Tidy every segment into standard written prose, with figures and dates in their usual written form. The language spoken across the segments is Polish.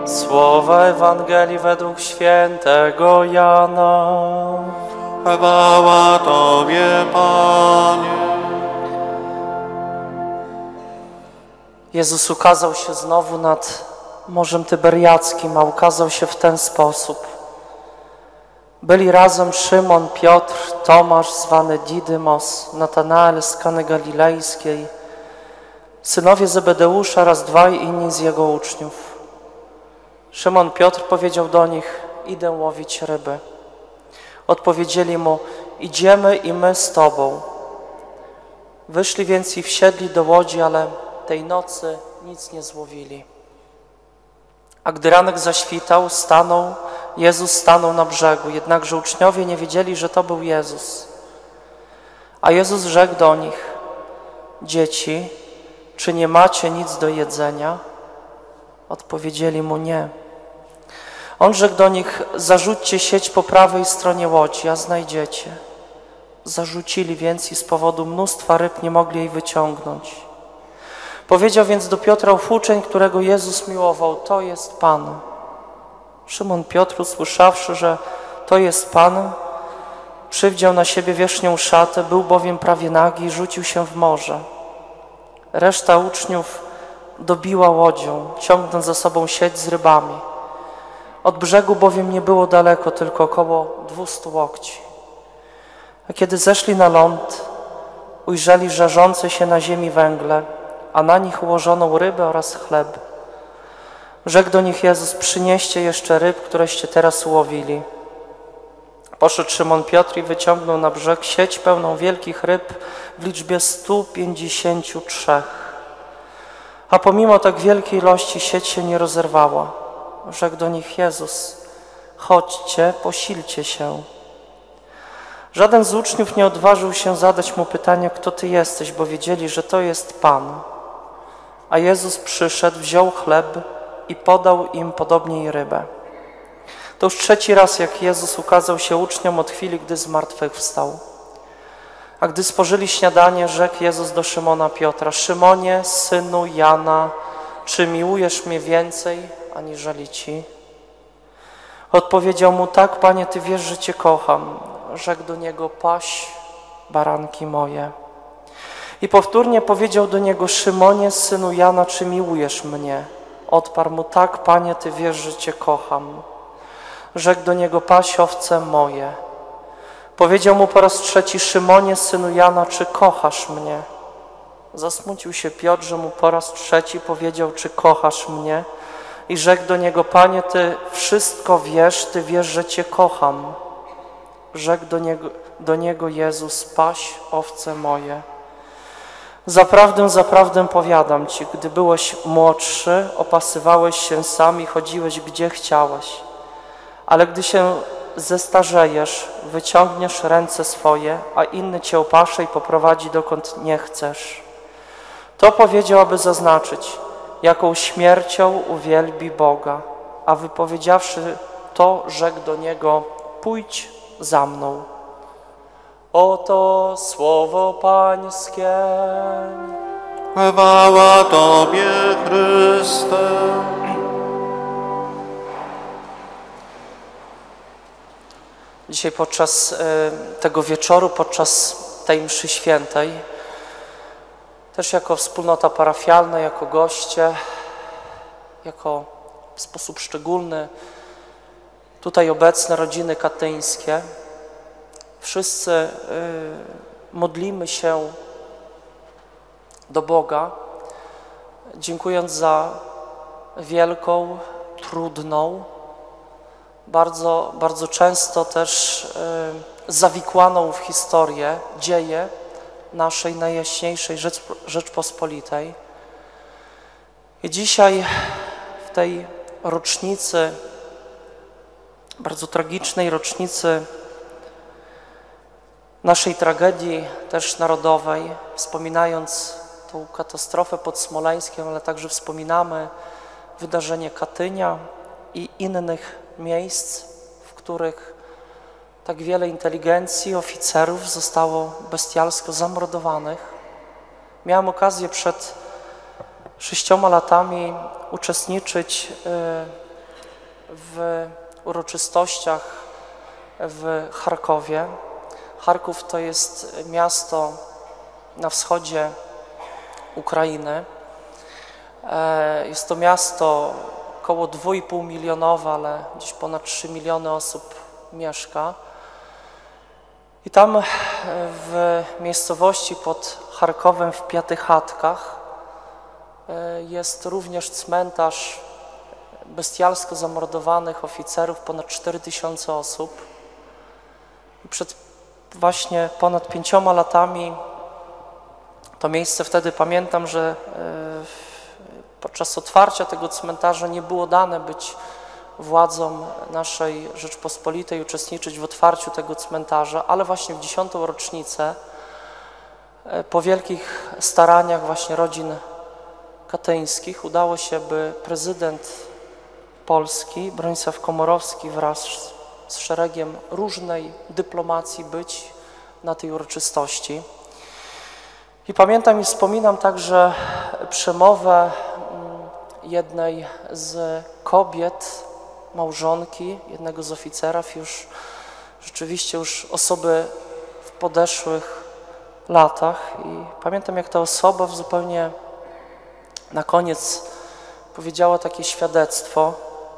Słowa Ewangelii według świętego Jana. Chwała Tobie, Panie. Jezus ukazał się znowu nad Morzem Tyberiackim, a ukazał się w ten sposób. Byli razem Szymon, Piotr, Tomasz zwany Didymos, Natanael z Kany Galilejskiej, synowie Zebedeusza oraz dwaj inni z jego uczniów. Szymon Piotr powiedział do nich: idę łowić ryby. Odpowiedzieli mu: idziemy i my z tobą. Wyszli więc i wsiedli do łodzi, ale tej nocy nic nie złowili. A gdy ranek zaświtał, Jezus stanął na brzegu, jednakże uczniowie nie wiedzieli, że to był Jezus. A Jezus rzekł do nich: dzieci, czy nie macie nic do jedzenia? Odpowiedzieli mu: nie. On rzekł do nich: zarzućcie sieć po prawej stronie łodzi, a znajdziecie. Zarzucili więc i z powodu mnóstwa ryb nie mogli jej wyciągnąć. Powiedział więc do Piotra ów uczeń, którego Jezus miłował: to jest Pan. Szymon Piotr, usłyszawszy, że to jest Pan, przywdział na siebie wierzchnią szatę, był bowiem prawie nagi i rzucił się w morze. Reszta uczniów dobiła łodzią, ciągnąc za sobą sieć z rybami. Od brzegu bowiem nie było daleko, tylko około 200 łokci. A kiedy zeszli na ląd, ujrzeli żarzące się na ziemi węgle, a na nich ułożoną rybę oraz chleb. Rzekł do nich Jezus: przynieście jeszcze ryb, któreście teraz ułowili. Poszedł Szymon Piotr i wyciągnął na brzeg sieć pełną wielkich ryb w liczbie 153. A pomimo tak wielkiej ilości sieć się nie rozerwała. Rzekł do nich Jezus: chodźcie, posilcie się. Żaden z uczniów nie odważył się zadać mu pytania: kto ty jesteś, bo wiedzieli, że to jest Pan. A Jezus przyszedł, wziął chleb i podał im podobnie i rybę. To już trzeci raz, jak Jezus ukazał się uczniom od chwili, gdy zmartwychwstał. A gdy spożyli śniadanie, rzekł Jezus do Szymona Piotra: Szymonie, synu Jana, czy miłujesz mnie więcej aniżeli ci? Odpowiedział mu: tak, Panie, Ty wiesz, że Cię kocham. Rzekł do niego: paś baranki moje. I powtórnie powiedział do niego: Szymonie, synu Jana, czy miłujesz mnie? Odparł mu: tak, Panie, Ty wiesz, że Cię kocham. Rzekł do niego: paś owce moje. Powiedział mu po raz trzeci: Szymonie, synu Jana, czy kochasz mnie? Zasmucił się Piotr, że mu po raz trzeci powiedział: czy kochasz mnie? I rzekł do niego: Panie, Ty wszystko wiesz, Ty wiesz, że Cię kocham. Rzekł do niego Jezus: paś owce moje. Zaprawdę, zaprawdę powiadam Ci, gdy byłeś młodszy, opasywałeś się sam i chodziłeś gdzie chciałeś. Ale gdy się zestarzejesz, wyciągniesz ręce swoje, a inny Cię opasze i poprowadzi dokąd nie chcesz. To powiedział, aby zaznaczyć, jaką śmiercią uwielbi Boga. A wypowiedziawszy to, rzekł do niego: pójdź za mną. Oto słowo Pańskie. Chwała Tobie, Chryste. Dzisiaj podczas tego wieczoru, podczas tej mszy świętej, też jako wspólnota parafialna, jako goście, jako w sposób szczególny tutaj obecne rodziny katyńskie, wszyscy modlimy się do Boga, dziękując za wielką, trudną, bardzo, bardzo często też zawikłaną w historię dzieje naszej najjaśniejszej Rzeczpospolitej. I dzisiaj w tej rocznicy, bardzo tragicznej rocznicy naszej tragedii też narodowej, wspominając tą katastrofę pod Smoleńskiem, ale także wspominamy wydarzenie Katynia i innych miejsc, w których tak wiele inteligencji, oficerów zostało bestialsko zamordowanych. Miałem okazję przed 6 latami uczestniczyć w uroczystościach w Charkowie. Charków to jest miasto na wschodzie Ukrainy. Jest to miasto około 2,5 milionowe, ale gdzieś ponad 3 miliony osób mieszka. I tam w miejscowości pod Charkowem w Piatychatkach jest również cmentarz bestialsko zamordowanych oficerów, ponad 4000 osób. I przed właśnie ponad 5 latami to miejsce, wtedy pamiętam, że podczas otwarcia tego cmentarza nie było dane być władzom naszej Rzeczpospolitej, uczestniczyć w otwarciu tego cmentarza, ale właśnie w 10. rocznicę po wielkich staraniach właśnie rodzin katyńskich udało się, by prezydent Polski, Bronisław Komorowski, wraz z szeregiem różnej dyplomacji być na tej uroczystości. I pamiętam i wspominam także przemowę jednej z kobiet, małżonki, jednego z oficerów, już rzeczywiście już osoby w podeszłych latach. I pamiętam, jak ta osoba zupełnie na koniec powiedziała takie świadectwo,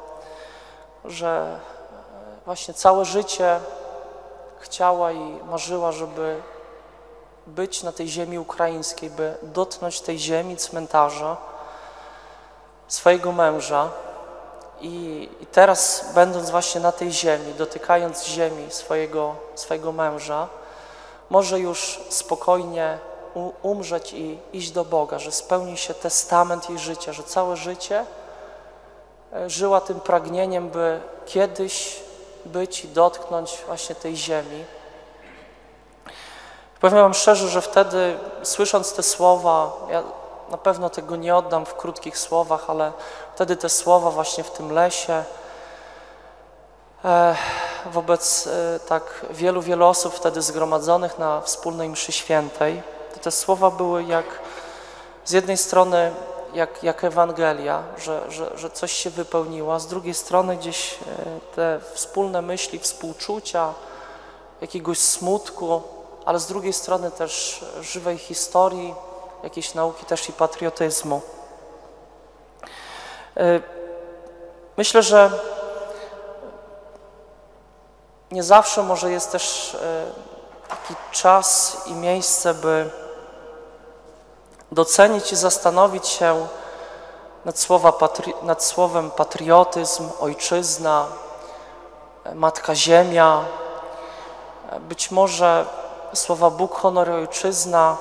że właśnie całe życie chciała i marzyła, żeby być na tej ziemi ukraińskiej, by dotknąć tej ziemi, cmentarza swojego męża. I teraz, będąc właśnie na tej ziemi, dotykając ziemi swojego męża, może już spokojnie umrzeć i iść do Boga, że spełni się testament jej życia, że całe życie żyła tym pragnieniem, by kiedyś być i dotknąć właśnie tej ziemi. Powiem wam szczerze, że wtedy, słysząc te słowa, ja na pewno tego nie oddam w krótkich słowach, ale wtedy te słowa właśnie w tym lesie, wobec tak wielu osób wtedy zgromadzonych na wspólnej mszy świętej, to te słowa były jak z jednej strony jak Ewangelia, że coś się wypełniło, a z drugiej strony gdzieś te wspólne myśli, współczucia, jakiegoś smutku, ale z drugiej strony też żywej historii, jakiejś nauki też i patriotyzmu. Myślę, że nie zawsze może jest też taki czas i miejsce, by docenić i zastanowić się nad słowem patriotyzm, ojczyzna, Matka Ziemia. Być może słowa Bóg, honor i ojczyzna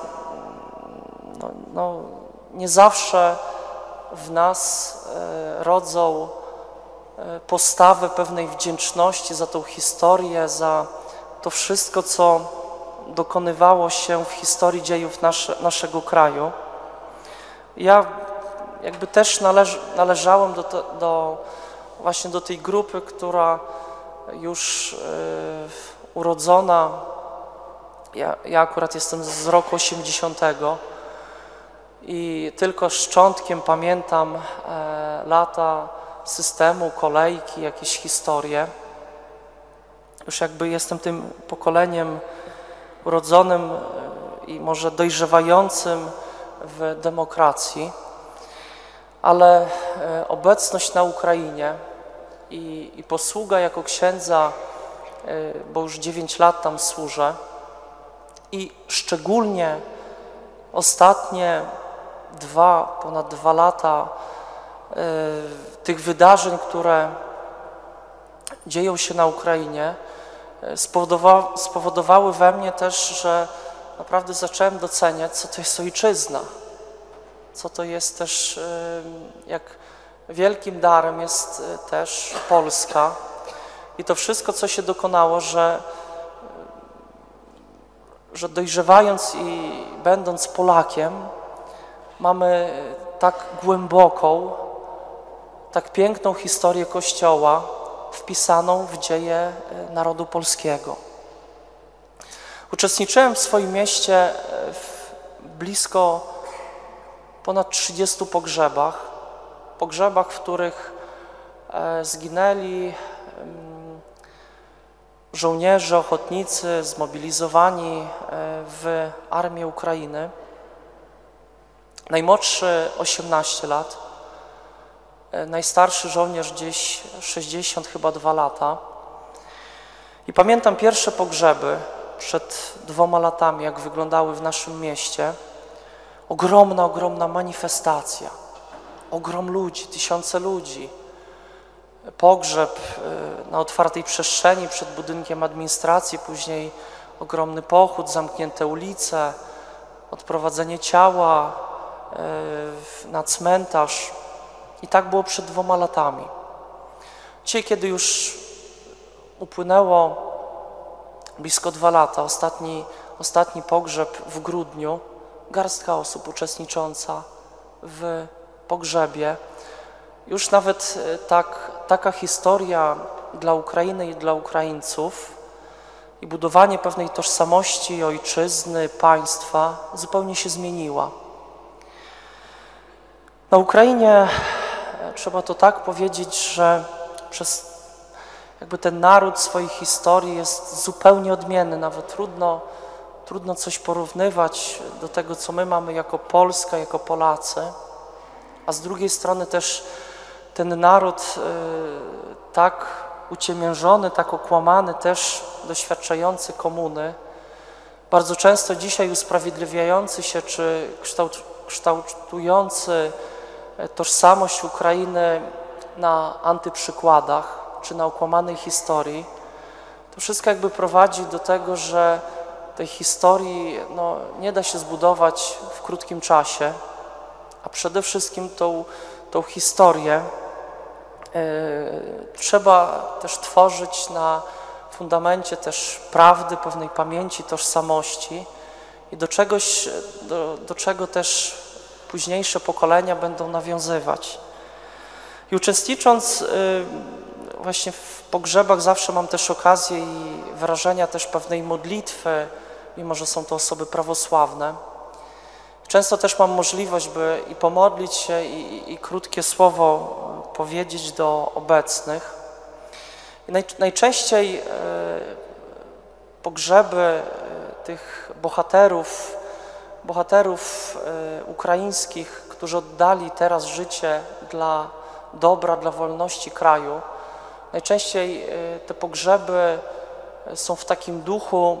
nie zawsze w nas rodzą postawę pewnej wdzięczności za tą historię, za to wszystko, co dokonywało się w historii dziejów naszego kraju. Ja jakby też należałem właśnie do tej grupy, która już urodzona, ja akurat jestem z roku 80. i tylko szczątkiem pamiętam lata systemu, kolejki, jakieś historie. Już jakby jestem tym pokoleniem urodzonym i może dojrzewającym w demokracji, ale obecność na Ukrainie i posługa jako księdza, bo już 9 lat tam służę, i szczególnie ostatnie ponad 2 lata tych wydarzeń, które dzieją się na Ukrainie, spowodowały we mnie też, że naprawdę zacząłem doceniać, co to jest ojczyzna, co to jest też, jak wielkim darem jest też Polska i to wszystko, co się dokonało, że dojrzewając i będąc Polakiem, mamy tak głęboką, tak piękną historię Kościoła wpisaną w dzieje narodu polskiego. Uczestniczyłem w swoim mieście w blisko ponad 30 pogrzebach, w których zginęli żołnierze, ochotnicy zmobilizowani w armię Ukrainy. Najmłodszy 18 lat, najstarszy żołnierz gdzieś 60 chyba 2 lata. I pamiętam pierwsze pogrzeby przed 2 latami, jak wyglądały w naszym mieście. Ogromna manifestacja. Ogrom ludzi, tysiące ludzi. Pogrzeb na otwartej przestrzeni przed budynkiem administracji, później ogromny pochód, zamknięte ulice, odprowadzenie ciała na cmentarz. I tak było przed 2 latami. Dzisiaj, kiedy już upłynęło blisko 2 lata, ostatni pogrzeb w grudniu, garstka osób uczestnicząca w pogrzebie. Już nawet taka historia dla Ukrainy i dla Ukraińców i budowanie pewnej tożsamości ojczyzny, państwa zupełnie się zmieniła. Na Ukrainie trzeba to tak powiedzieć, że przez ten naród swojej historii jest zupełnie odmienny. Nawet trudno coś porównywać do tego, co my mamy jako Polska, jako Polacy. A z drugiej strony też ten naród tak uciemiężony, tak okłamany, też doświadczający komuny, bardzo często dzisiaj usprawiedliwiający się czy kształtujący tożsamość Ukrainy na antyprzykładach czy na okłamanej historii, to wszystko jakby prowadzi do tego, że tej historii nie da się zbudować w krótkim czasie, a przede wszystkim tą historię trzeba też tworzyć na fundamencie też prawdy, pewnej pamięci, tożsamości i do czego też późniejsze pokolenia będą nawiązywać. I uczestnicząc właśnie w pogrzebach zawsze mam też okazję i wyrażenia też pewnej modlitwy, mimo że są to osoby prawosławne. Często też mam możliwość, by i pomodlić się i krótkie słowo powiedzieć do obecnych. I najczęściej pogrzeby tych bohaterów ukraińskich, którzy oddali teraz życie dla dobra, dla wolności kraju, najczęściej te pogrzeby są w takim duchu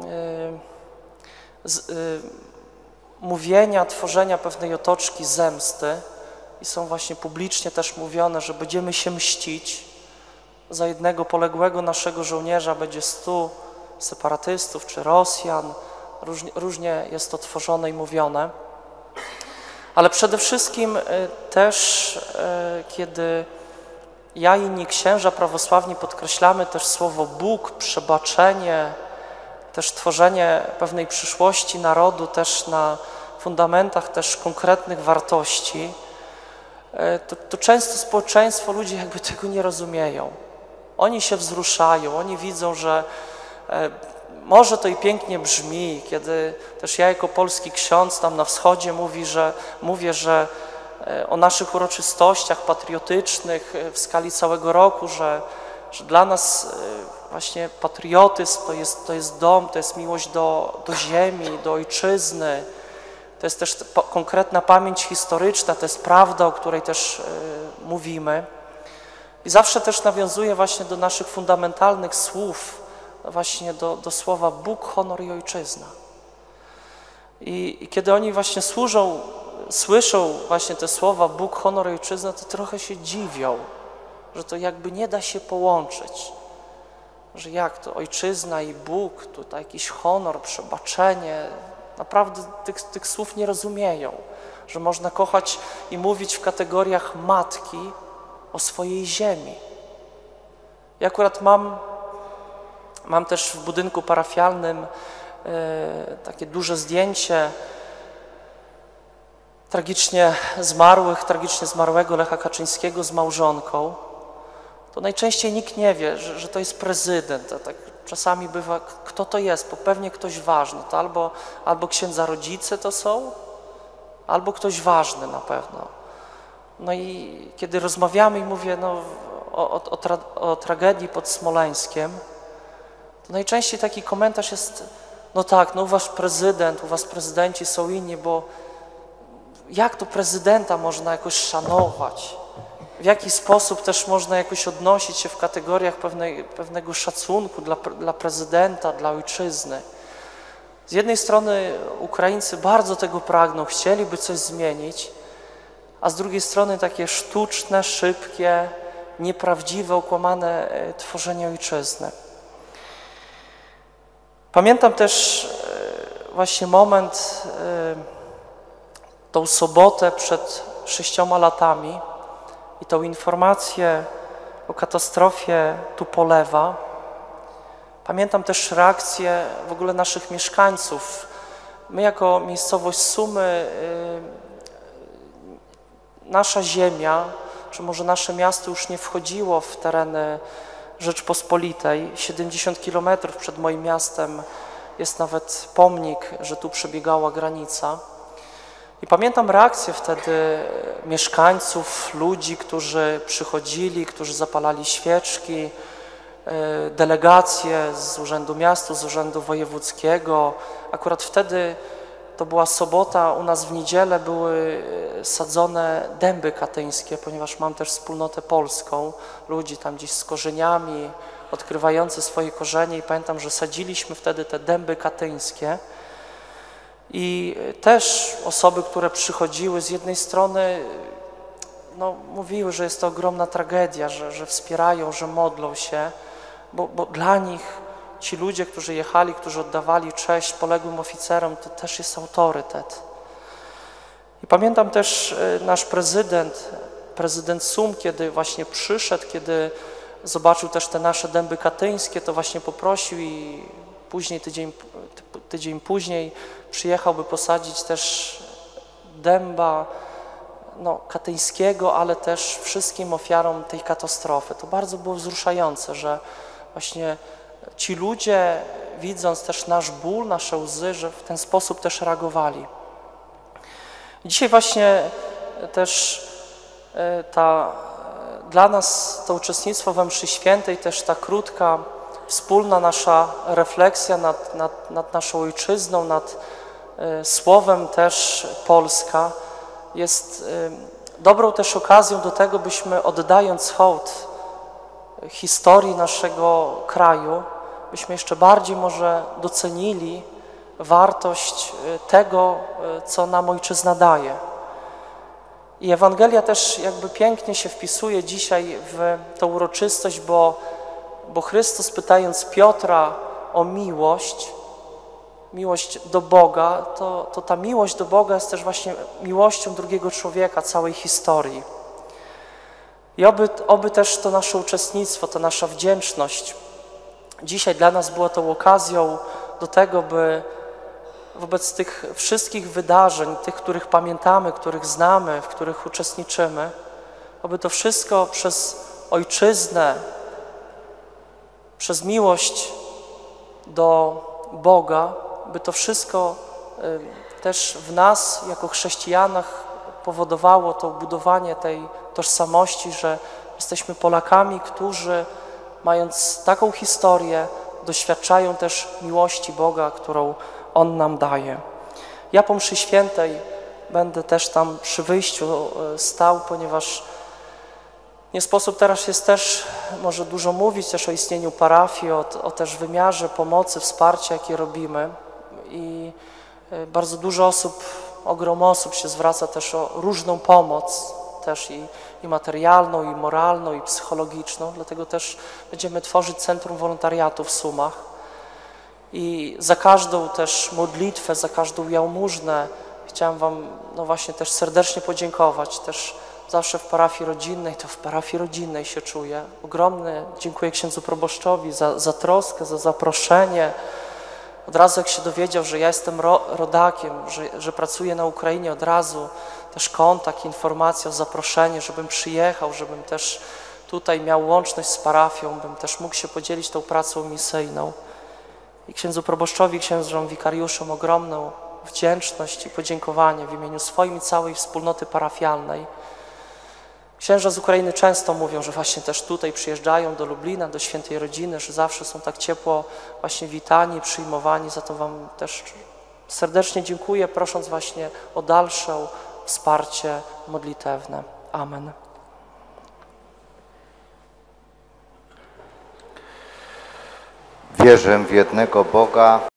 mówienia, tworzenia pewnej otoczki zemsty i są właśnie publicznie też mówione, że będziemy się mścić. Za jednego poległego naszego żołnierza będzie 100 separatystów czy Rosjan. Różnie jest to tworzone i mówione. Ale przede wszystkim też, kiedy ja i inni księża prawosławni podkreślamy też słowo Bóg, przebaczenie, też tworzenie pewnej przyszłości narodu też na fundamentach też konkretnych wartości, to często społeczeństwo, ludzie jakby tego nie rozumieją. Oni się wzruszają, oni widzą, że może to i pięknie brzmi, kiedy też ja jako polski ksiądz tam na wschodzie mówię, że o naszych uroczystościach patriotycznych w skali całego roku, że dla nas właśnie patriotyzm to jest dom, to jest miłość do ziemi, do ojczyzny, to jest też konkretna pamięć historyczna, to jest prawda, o której też mówimy. I zawsze też nawiązuję właśnie do naszych fundamentalnych słów, właśnie do słowa Bóg, honor i ojczyzna. I kiedy oni właśnie słyszą właśnie te słowa Bóg, honor i ojczyzna, to trochę się dziwią, że to jakby nie da się połączyć. Że jak to ojczyzna i Bóg, tutaj jakiś honor, przebaczenie, naprawdę tych słów nie rozumieją. Że można kochać i mówić w kategoriach matki o swojej ziemi. Ja akurat mam też w budynku parafialnym takie duże zdjęcie tragicznie zmarłego Lecha Kaczyńskiego z małżonką. To najczęściej nikt nie wie, że to jest prezydent. Tak czasami bywa, kto to jest, bo pewnie ktoś ważny. To albo księdza rodzice to są, albo ktoś ważny na pewno. No i kiedy rozmawiamy i mówię, o tragedii pod Smoleńskiem, to najczęściej taki komentarz jest: no tak, no u was prezydenci są inni, bo jak to prezydenta można jakoś szanować? W jaki sposób też można jakoś odnosić się w kategoriach pewnego szacunku dla prezydenta, dla ojczyzny? Z jednej strony Ukraińcy bardzo tego pragną, chcieliby coś zmienić, a z drugiej strony takie sztuczne, szybkie, nieprawdziwe, okłamane tworzenie ojczyzny. Pamiętam też właśnie moment, tą sobotę przed 6 latami i tą informację o katastrofie Tupolewa. Pamiętam też reakcję w ogóle naszych mieszkańców. My jako miejscowość Sumy, nasza ziemia, czy może nasze miasto już nie wchodziło w tereny Rzeczpospolitej. 70 kilometrów przed moim miastem jest nawet pomnik, że tu przebiegała granica. I pamiętam reakcję wtedy mieszkańców, ludzi, którzy przychodzili, którzy zapalali świeczki, delegacje z Urzędu Miasta, z Urzędu Wojewódzkiego. Akurat wtedy to była sobota, u nas w niedzielę były sadzone dęby katyńskie, ponieważ mam też wspólnotę polską, ludzi tam gdzieś z korzeniami, odkrywający swoje korzenie i pamiętam, że sadziliśmy wtedy te dęby katyńskie i też osoby, które przychodziły z jednej strony, no, mówiły, że jest to ogromna tragedia, że wspierają, że modlą się, bo dla nich ci ludzie, którzy jechali, którzy oddawali cześć poległym oficerom, to też jest autorytet. I pamiętam też nasz prezydent Sum, kiedy właśnie przyszedł, kiedy zobaczył też te nasze dęby katyńskie, to właśnie poprosił i później, tydzień później przyjechał, by posadzić też dęba katyńskiego, ale też wszystkim ofiarom tej katastrofy. To bardzo było wzruszające, że właśnie ci ludzie, widząc też nasz ból, nasze łzy, że w ten sposób też reagowali. Dzisiaj właśnie też dla nas to uczestnictwo we mszy świętej, też ta krótka, wspólna nasza refleksja nad naszą ojczyzną, nad słowem też Polska jest dobrą też okazją do tego, byśmy oddając hołd historii naszego kraju, byśmy jeszcze bardziej może docenili wartość tego, co nam ojczyzna daje. I Ewangelia też jakby pięknie się wpisuje dzisiaj w tę uroczystość, bo Chrystus, pytając Piotra o miłość do Boga, to ta miłość do Boga jest też właśnie miłością drugiego człowieka, całej historii. I oby też to nasze uczestnictwo, to nasza wdzięczność dzisiaj dla nas była tą okazją do tego, by wobec tych wszystkich wydarzeń, tych, których pamiętamy, których znamy, w których uczestniczymy, aby to wszystko przez ojczyznę, przez miłość do Boga, by to wszystko też w nas, jako chrześcijanach, powodowało to budowanie tej tożsamości, że jesteśmy Polakami, którzy, mając taką historię, doświadczają też miłości Boga, którą On nam daje. Ja po mszy świętej będę też tam przy wyjściu stał, ponieważ nie sposób teraz jest też może dużo mówić też o istnieniu parafii, o też wymiarze pomocy, wsparcia, jakie robimy. I bardzo dużo osób, ogrom osób się zwraca też o różną pomoc, też i materialną, i moralną, i psychologiczną. Dlatego też będziemy tworzyć Centrum Wolontariatu w Sumach. I za każdą też modlitwę, za każdą jałmużnę chciałem Wam właśnie też serdecznie podziękować. Też zawsze w parafii rodzinnej, to w parafii rodzinnej się czuję. Ogromne dziękuję księdzu proboszczowi za troskę, za zaproszenie. Od razu jak się dowiedział, że ja jestem rodakiem, że pracuję na Ukrainie, od razu też kontakt, informacja o zaproszeniu, żebym przyjechał, żebym też tutaj miał łączność z parafią, bym też mógł się podzielić tą pracą misyjną. I księdzu proboszczowi, księżom wikariuszom ogromną wdzięczność i podziękowanie w imieniu swoim i całej wspólnoty parafialnej. Księża z Ukrainy często mówią, że właśnie też tutaj przyjeżdżają do Lublina, do Świętej Rodziny, że zawsze są tak ciepło właśnie witani, przyjmowani. Za to wam też serdecznie dziękuję, prosząc właśnie o dalsze wsparcie modlitewne. Amen. Wierzę w jednego Boga,